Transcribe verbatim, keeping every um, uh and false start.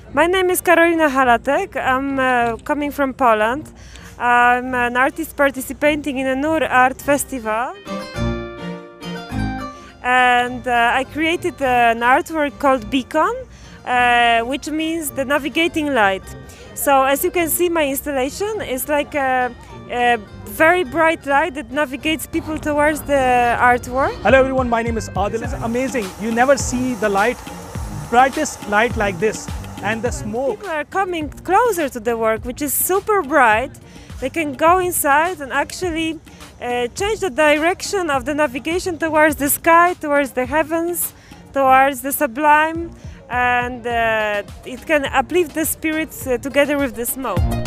My name is Karolina Halatek. I'm uh, coming from Poland. I'm an artist participating in a Nur Art Festival. And uh, I created an artwork called Beacon, uh, which means the navigating light. So as you can see, my installation is like a, a very bright light that navigates people towards the artwork. Hello everyone, my name is Adil. It's amazing. You never see the light, brightest light like this. And the smoke. People are coming closer to the work, which is super bright. They can go inside and actually uh, change the direction of the navigation towards the sky, towards the heavens, towards the sublime, and uh, it can uplift the spirits uh, together with the smoke.